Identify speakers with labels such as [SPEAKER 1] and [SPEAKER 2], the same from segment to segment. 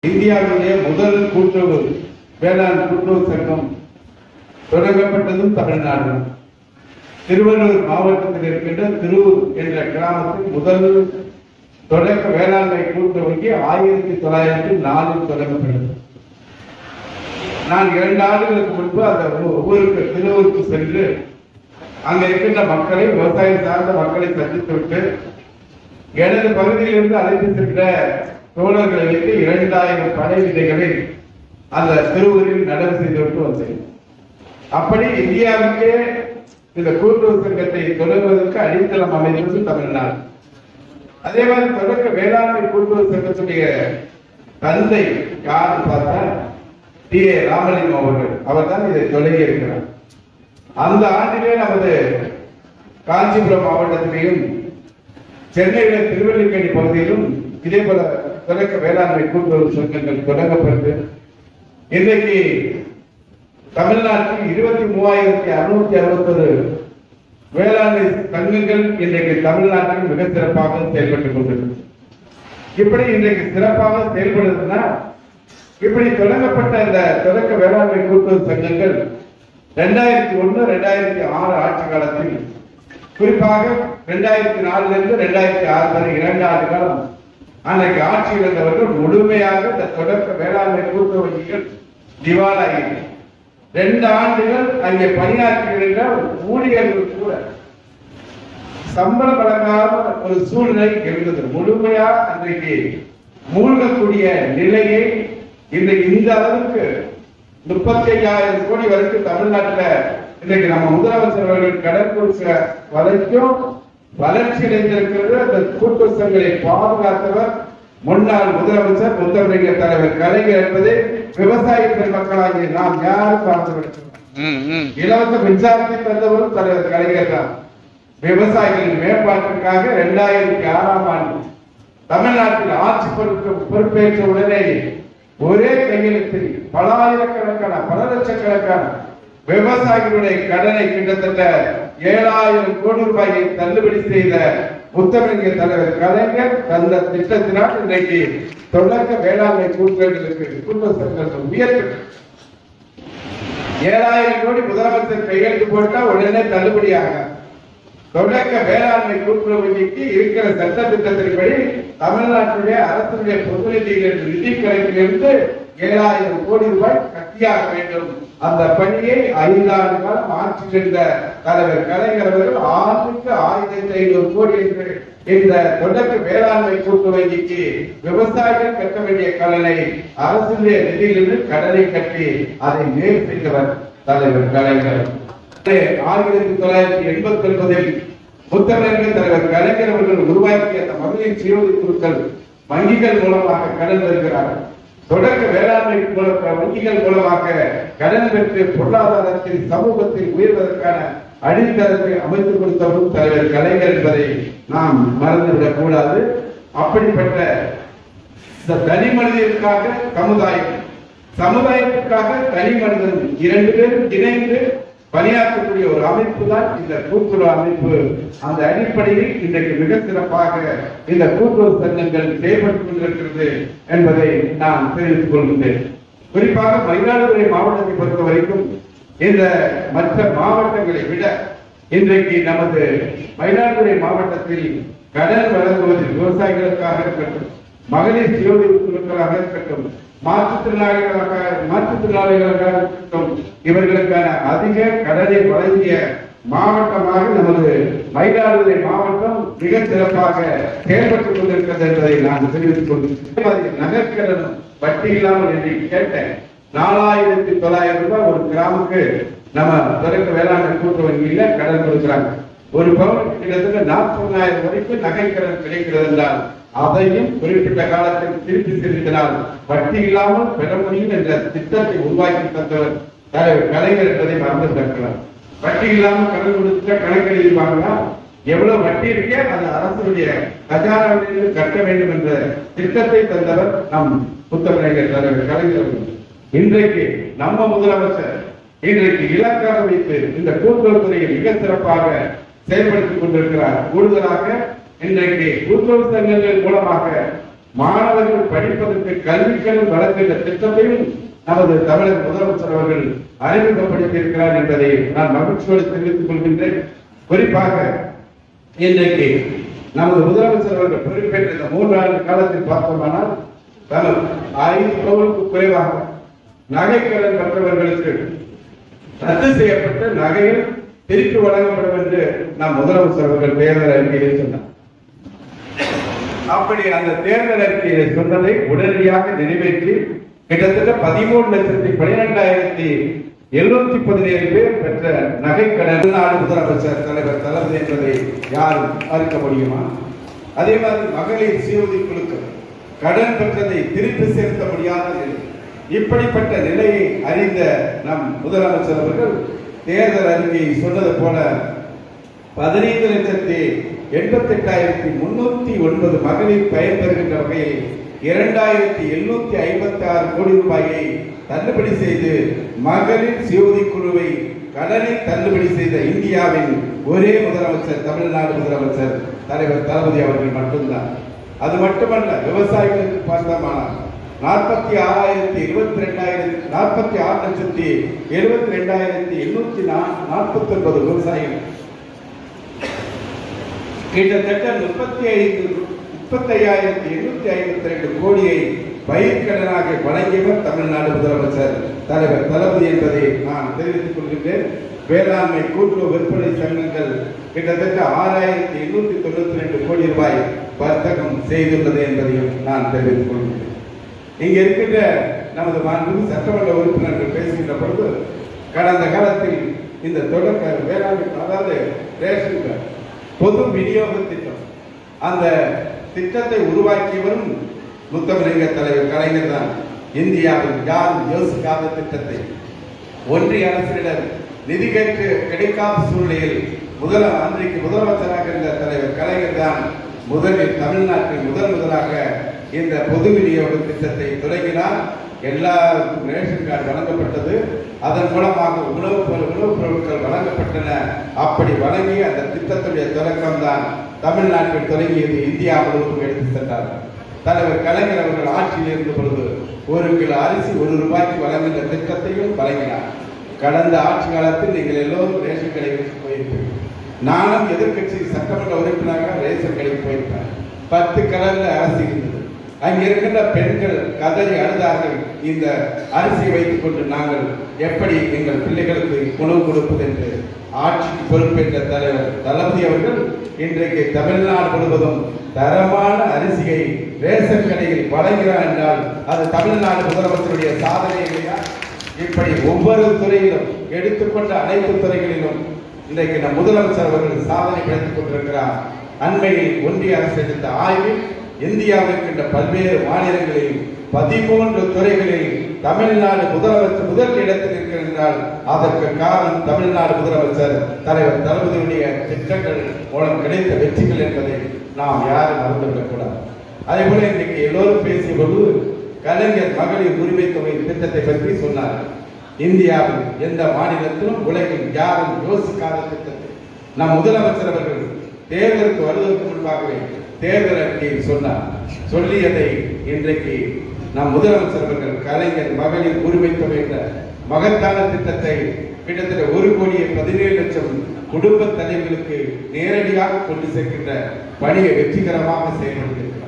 [SPEAKER 1] இந்தியாவிலேயே முதல் கூட்டுறவு வேளாண் கூட்டுறவு சங்கம் தொடங்கப்பட்டதும் தமிழ்நாடு. திருவள்ளூர் மாவட்டத்தில் இருக்கின்ற திருவூர் என்ற கிராமத்தில் முதல் தொடக்க வேளாண்மை கூட்டுறவு வங்கி 1904 தொடங்கப்பட்டது. நான் 2 ஆண்டுகளுக்கு முன்பு அந்த ஊருக்கு திருவூருக்கு சென்று அங்க இருக்கின்ற மக்களை, விவசாயம் சார்ந்த மக்களை சந்தித்துவிட்டு எனது பகுதியிலிருந்து அழைத்து சென்ற தோழர்களை வைத்து 2000 பனை விதைகளை அந்த திருவூரில் நடவு செய்துவிட்டு வந்தேன். அப்படி இந்தியாவுக்கே இந்த கூட்டுறவு சங்கத்தை தொடங்குவதற்கு அடித்தளம் அமைந்தது தமிழ்நாடு. அதே மாதிரி தொடக்க வேளாண்மை கூட்டுறவு சங்கத்துடைய தந்தை யாரு பார்த்தா டி.ஏ. ராமலிங்கம் அவர்கள். அவர் தான் இதை தொடங்கி இருக்கிறார். அந்த ஆண்டிலே நமது காஞ்சிபுரம் மாவட்டத்திலேயும் சென்னையில திருவல்லிக்கேணி பகுதியிலும் இதே போல தொடக்க வேளாண்மை கூட்டுறவு சங்கங்கள் தொடங்கப்பட்டு இன்றைக்கு தமிழ்நாட்டில் 23,661 வேளாண்மை சங்கங்கள் இன்றைக்கு தமிழ்நாட்டில் மிக சிறப்பாக செயல்பட்டுக் கொண்டிருக்கிறது. இப்படி இன்றைக்கு சிறப்பாக செயல்படுதுன்னா, இப்படி தொடங்கப்பட்ட இந்த தொடக்க வேளாண்மை கூட்டுறவு சங்கங்கள் 2001-2006 ஆட்சி காலத்தில், குறிப்பாக 2004 2006 வரை 2 ஆண்டு காலம் அன்றைக்கு ஆட்சியில் இருந்தவர்கள் முழுமையாக இந்த தொடக்க வேளாண்மை கூட்டுறவு வங்கிகள் திவாலாகி 2 ஆண்டுகள் அங்கே பணியாற்றுகின்ற ஊழியர்கள் கூட சம்பளம் வழங்காத ஒரு சூழ்நிலை இருந்தது. முழுமையா அன்றைக்கு மூழ்கக்கூடிய நிலையை இன்றைக்கு இந்த அளவுக்கு 35,000 கோடி வரைக்கும் தமிழ்நாட்டில் இன்றைக்கு நம்ம முதலமைச்சர் அவர்கள் கடன் கொடுக்கிற வரைக்கும் வளர்ச்சி அடைந்திருக்கிறது. அந்த கூட்டுறவு சங்கங்களை பாதுகாத்தவர் முன்னாள் முதலமைச்சர் முத்தமிழர் தலைவர் கலைஞர் என்பதை விவசாய பெருமக்களாகிய நாம் யாரும் பார்த்துவிட்டோம். இலவச மின்சாரத்தை தந்தவரும் தலைவர் கலைஞர் தான். விவசாயிகளின் மேம்பாட்டிற்காக 2006ஆம் ஆண்டு தமிழ்நாட்டில் ஆட்சி பொறுப்பேற்ற உடனே ஒரே கையெழுத்தில் பல ஆயிரக்கணக்கான, பல லட்சக்கணக்கான விவசாயிகளுடைய கடனை கிட்டத்தட்ட 7,000 கோடி ரூபாயை தள்ளுபடி செய்த முத்தமிழர் தலைவர் கலைஞர் தந்த திட்டத்தினால் இன்றைக்கு தொடக்க வேளாண்மை கூட்டுறவு சங்கங்கள் உயர்த்து 7,000 கோடி முதலமைச்சர் கையெழுத்து போட்டா உடனே தள்ளுபடியாக தொடக்க வேளாண்மை கூட்டுறவு வங்கிக்கு இருக்கிற சட்ட திட்டத்தின்படி தமிழ்நாட்டுடைய அரசுடைய பொது நிதியிலிருந்து, நிதி கணக்கிலிருந்து 7,000 கோடி ரூபாய் கட்டியாக வேண்டும். அந்த பணியை 5 ஆண்டு காலம் ஆட்சியில் இருந்த தலைவர் கலைஞர் அவர்கள் ஆண்டுக்கு 1,500 கோடி என்று இந்த தொடக்க வேளாண்மை கூட்டுறவு வங்கிக்கு விவசாயிகள் கட்ட வேண்டிய கடனை அரசுடைய நிதியிலிருந்து கடனை கட்டி அதை நேர் செய்தவர் தலைவர் கலைஞர். 1989 முத்தமிழர் தலைவர் கலைஞர் அவர்கள் உருவாக்கிய அந்த மகளிர் சுய உதவி குழுக்கள் வங்கிகள் மூலமாக கடன் பெறுகிறார்கள். தொடக்க வேளாண்மை வங்கிகள் மூலமாக கடன் பெற்று பொருளாதாரத்தில், சமூகத்தில் உயர்வதற்கான அடித்தளத்தை அமைத்துக் கொடுத்தவரும் தலைவர் கலைஞர் என்பதை நாம் மறந்துவிடக் கூடாது. அப்படிப்பட்ட தனி மனிதனுக்காக சமுதாயம், சமுதாயத்திற்காக தனி மனிதன் 2 பேரும் இணைந்து பணியாற்றக்கூடிய ஒரு அமைப்பு தான் இந்த கூட்டுறவு அமைப்பு. அந்த அடிப்படையில் இன்றைக்கு மிக சிறப்பாக இந்த கூட்டுறவு சங்கங்கள் செயல்பட்டுக் கொண்டிருக்கிறது என்பதை நான் தெரிவித்துக் கொள்கின்றேன். குறிப்பாக மயிலாடுதுறை மாவட்டத்தை பொறுத்த வரைக்கும் இந்த மற்ற மாவட்டங்களை விட இன்றைக்கு நமது மயிலாடுதுறை மாவட்டத்தில் கடன் வழங்குவதில் விவசாயிகளுக்காக இருக்கட்டும், மகளிர் சுய உதவி குழுக்களாக இருக்கட்டும், மாற்றுத்திறனாளிகளாக இருக்கட்டும், இவர்களுக்கான அதிக கடனை வழங்கிய மாவட்டமாக நமது மயிலாடுதுறை மாவட்டம் மிக சிறப்பாக செயல்பட்டுக் கொண்டிருக்கிறது என்பதை நான் தெரிவித்துக் கொள்கிறேன். நகைக்கடன் வட்டி இல்லாமல் என்று கேட்டேன். 4,900 ரூபாய் ஒரு கிராமுக்கு நம்ம தொடக்க வேளாண்மை கூட்டுறவு வங்கியில கடன் கொடுக்கிறாங்க. ஒரு பவுனுக்கு கிட்டத்தட்ட 40,000 வரைக்கும் நகைக்கடன் கிடைக்கிறது என்றால் அதையும் குறிப்பிட்ட காலத்தில் திருப்பி செலுத்தினால் வட்டி இல்லாமல் பெற முடியும் என்ற திட்டத்தை உருவாக்கி தந்தவர் தலைவர் கலைஞர் என்பதை மறந்து பார்க்கலாம். வட்டி இல்லாமல் கடன் கொடுத்த கணக்கு எழுதிவாங்கன்னா எவ்வளவு வட்டி இருக்கே அந்த அரசுடைய கஜானாவிலிருந்து கட்ட வேண்டும் என்ற திட்டத்தை தந்தவர் நம் முத்தமிழர் தலைவர் கலைஞர். இன்றைக்கு நம்ம முதலமைச்சர் இன்றைக்கு இலக்காக வைத்து இந்த கூட்டுறவுத்துறையை மிக சிறப்பாக செயல்படுத்திக் கொண்டிருக்கிறார். கூடுதலாக இன்றைக்கு கூட்டுறவு சங்கங்கள் மூலமாக மாணவர்கள் படிப்பதற்கு கல்விக்கடன் வழங்குகின்ற திட்டத்தையும் நமது தமிழக முதலமைச்சர் அவர்கள் அறிமுகப்படுத்தி இருக்கிறார் என்பதை நான் மகிழ்ச்சியோடு தெரிவித்துக் கொள்கின்றேன். குறிப்பாக இன்றைக்கு நமது முதலமைச்சர் அவர்கள் பொறுப்பேற்ற இந்த 3 ஆண்டு காலத்தில் பார்த்தோமானால் 5 பவுனுக்கு குறைவாக நகைக்கடன் பெற்றவர்களுக்கு ரத்து செய்யப்பட்ட நகைகள் திருப்பி வழங்கப்படும் என்று நம் முதலமைச்சர் அவர்கள் தேர்தல் அறிக்கையில் சொன்னார். அப்படி அந்த தேர்தல் அறிக்கையை சொன்னதை உடனடியாக நிறைவேற்றி கிட்டத்தட்ட 13,12,717 பேர் பெற்ற நகைக்கடன் நாடு முதலமைச்சர் தலைவர் தளபதி என்பதை யாரும் அறிக்க முடியுமா? அதே மாதிரி மகளிர் சுய குழுக்கள் கடன் பெற்றதை திருப்பி செலுத்த முடியாத நிலை, இப்படிப்பட்ட நிலையை அறிந்த நம் முதலமைச்சர் அவர்கள் தேர்தல் அறிக்கையை சொன்னது போல 15,88,309 மகளிர் பயன்பெறுகின்ற வகையில் 2,756 கோடி ரூபாயை தள்ளுபடி செய்து மகளிர் சுய குழுவை கடனை தள்ளுபடி செய்த இந்தியாவின் ஒரே முதலமைச்சர் தமிழ்நாடு முதலமைச்சர் தலைவர் தளபதி அவர்கள் மட்டும்தான். அது மட்டுமல்ல, விவசாயிகளுக்கு பார்த்தோமானால் 46,72,849 விவசாயிகள் கிட்டத்தட்ட 35,852 கோடியை பயிர்க்கடனாக வழங்கியவர் தமிழ்நாடு முதலமைச்சர் தலைவர் தளபதி என்பதை நான் தெரிவித்துக் கொள்கின்றேன். வேளாண்மை கூட்டுறவு விற்பனை சங்கங்கள் கிட்டத்தட்ட 6,892 கோடி ரூபாய் வர்த்தகம் செய்துள்ளது என்பதையும் நான் தெரிவித்துக் கொள்கிறேன். இங்க இருக்கின்ற நமது மாண்புமிகு சட்டமன்ற உறுப்பினர்கள் பேசுகின்ற பொழுது கடந்த காலத்தில் இந்த தொடக்க வேளாண்மை, அதாவது ரேஷன் பொது விநியோக திட்டம், அந்த திட்டத்தை உருவாக்கியவரும் முத்தமிழக தலைவர் கலைஞர் தான். இந்தியாவில் யாரும் யோசிக்காத திட்டத்தை ஒன்றிய அரசிடம் நிதி கேட்டு கிடைக்காத சூழ்நிலையில் அன்றைக்கு முதலமைச்சராக இருந்த தலைவர் கலைஞர் தான் முதலில் தமிழ்நாட்டில் முதலாக இந்த பொது விநியோக திட்டத்தை தொடங்கினார். எல்லாருக்கும் ரேஷன் கார்டு வழங்கப்பட்டது. அதன் மூலமாக உணவுப் பொருட்கள் வழங்கப்பட்டன. அப்படி வழங்கி அந்த திட்டத்துடைய தொடக்கம் தான் தமிழ்நாட்டில் தொடங்கியது. இந்தியா முழுவதும் எடுத்து சென்றார். தலைவர் கலைஞர் அவர்கள் ஆட்சியில் இருந்த பொழுது 1 கிலோ அரிசி 1 ரூபாய்க்கு வழங்குகின்ற திட்டத்தையும் வழங்கினார். கடந்த ஆட்சி காலத்தில் நீங்கள் எல்லோரும் ரேஷன் கடைக்கு போயிருப்பீர்கள். நானும் எதிர்கட்சி சட்டமன்ற உறுப்பினராக ரேஷன் கடைக்கு போயிருப்பேன். 10 கலர்ல அரிசி இருந்தது. அங்க இருக்கின்ற பெண்கள் கதறி அழுதார்கள். இந்த அரிசியை வைத்துக் கொண்டு நாங்கள் எப்படி எங்கள் பிள்ளைகளுக்கு உணவு கொடுப்பது என்று. ஆட்சிக்கு பொறுப்பேற்ற தலைவர் தளபதி அவர்கள் இன்றைக்கு தமிழ்நாடு முழுவதும் தரமான அரிசியை ரேஷன் கடையில் வழங்குகிறார் என்றால் அது தமிழ்நாடு முதலமைச்சருடைய சாதனை இல்லையா? இப்படி ஒவ்வொரு துறையிலும் எடுத்துக்கொண்ட அனைத்து துறைகளிலும் இன்றைக்கு நம் முதலமைச்சர் அவர்கள் சாதனை படைத்துக் கொண்டிருக்கிறார். அண்மையில் ஒன்றிய அரசு எடுத்த ஆய்வில் இந்தியாவில் இருக்கின்ற பல்வேறு மாநிலங்களில் 13 துறைகளில் தமிழ்நாடு முதலமைச்சர் முதல் இடத்தில் இருக்கிறார். அதற்கு காரணம் தமிழ்நாடு முதலமைச்சர் தலைவர் தளபதியுடைய திட்டங்கள் மூலம் கிடைத்த வெற்றிகள் என்பதை நாம் யாரும் மறந்துவிடக்கூடாது. அதே போல இன்றைக்கு எல்லோரும் பேசிய போது கலைஞர் மகளிர் உரிமை தொகை திட்டத்தை பற்றி சொன்னார். இந்தியாவில் எந்த மாநிலத்திலும் உலகில் யாரும் யோசிக்காத திட்டத்தை நம் முதலமைச்சர் அவர்கள் தேர்தலுக்கு வருவதற்கு முன்பாகவே தேர்தல் அறிக்கையில் சொன்னார். சொல்லியதை இன்றைக்கு நம் முதலமைச்சர் அவர்கள் கலைஞர் மகளிர் உரிமை தொகை என்ற மகத்தான திட்டத்தை கிட்டத்தட்ட 1,17,00,000 குடும்ப தலைவர்களுக்கு நேரடியாக கொண்டு சேர்க்கின்ற பணியை வெற்றிகரமாக செயல்படுத்தியிருக்கிறார்.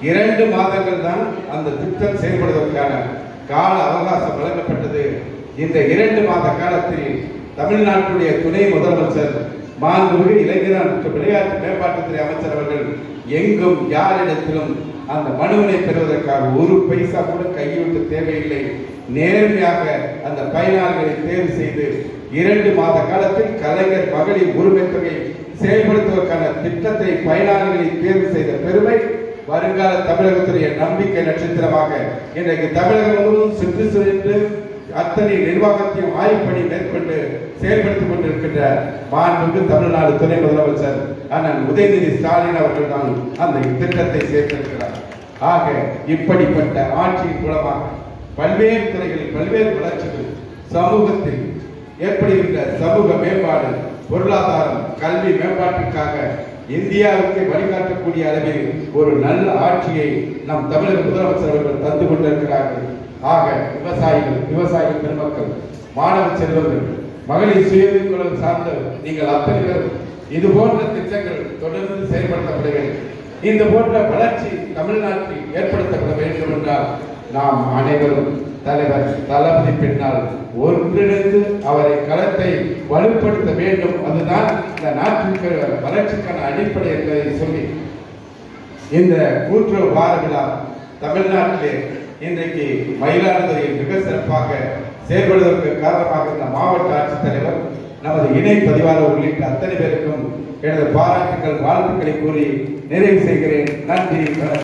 [SPEAKER 1] 2 மாதங்கள் தான் அந்த திட்டம் செயல்படுவதற்கான கால அவகாசம் வழங்கப்பட்டது. இந்த 2 மாத காலத்தில் தமிழ்நாட்டுடைய துணை முதலமைச்சர் மாண்புமிகு இளைஞர் மற்றும் விளையாட்டு மேம்பாட்டுத்துறை அமைச்சர் அவர்கள் எங்கும் யாரிடத்திலும் அந்த மனுவினை பெறுவதற்காக 1 பைசா கூட கையூட்டு தேவையில்லை. நேர்மையாக அந்த பயனாளிகளை தேர்வு செய்து 2 மாத காலத்தில் கலைஞர் மகளிர் உரிமை தொகை செயல்படுத்துவதற்கான திட்டத்தை பயனாளிகளை தேர்வு செய்த பெருமை வருங்கால தமிழகத்துடைய நம்பிக்கை நட்சத்திரமாக இன்றைக்கு தமிழகம் முழுவதும் சுற்றி சுழித்து அத்தனை நிர்வாகத்தையும் ஆய்வுப்பணி மேற்கொண்டு செயல்படுத்திக் கொண்டிருக்கின்ற மாண்புமிகு தமிழ்நாடு துணை முதலமைச்சர் அண்ணன் உதயநிதி ஸ்டாலின் அவர்கள் தான் அந்த திட்டத்தை சேர்த்திருக்கிறார். ஆக இப்படிப்பட்ட ஆட்சியின் மூலமாக பல்வேறு துறைகளில் பல்வேறு வளர்ச்சிகள், சமூகத்தில் ஏற்படுகின்ற சமூக மேம்பாடு, பொருளாதாரம், கல்வி மேம்பாட்டிற்காக இந்தியாவுக்கு வழிகாட்டக்கூடிய அளவில் ஒரு நல்ல ஆட்சியை நம் தமிழக முதலமைச்சர் அவர்கள் தந்து கொண்டிருக்கிறார்கள். ஆக விவசாயிகள் பெருமக்கள், மாணவ செல்வங்கள், மகளிர் சுயஉதவிக்குழு சார்ந்த நீங்கள் அத்தனை பேர் இது போன்ற திட்டங்கள் தொடர்ந்து செயல்படுத்தப்பட வேண்டும். இந்த போன்ற வளர்ச்சி தமிழ்நாட்டில் ஏற்படுத்தப்பட வேண்டும் என்றால் நாம் அனைவரும் தலைவர் தளபதி பின்னால் ஒன்றிணைந்து அவரை களத்தை வலுப்படுத்த வேண்டும். அதுதான் இந்த நாட்டிற்கு வளர்ச்சிக்கான அடிப்படை என்பதை சொல்லி இந்த கூட்டுறவு வார விழா தமிழ்நாட்டிலே இன்றைக்கு மயிலாடுதுறையில் மிக சிறப்பாக செயல்படுவதற்கு காரணமாக இந்த மாவட்ட ஆட்சித்தலைவர், நமது இணை பதிவாளர் உள்ளிட்ட அத்தனை பேருக்கும் எனது பாராட்டுகள், வாழ்த்துக்களை கூறி நிறைவு செய்கிறேன். நன்றி.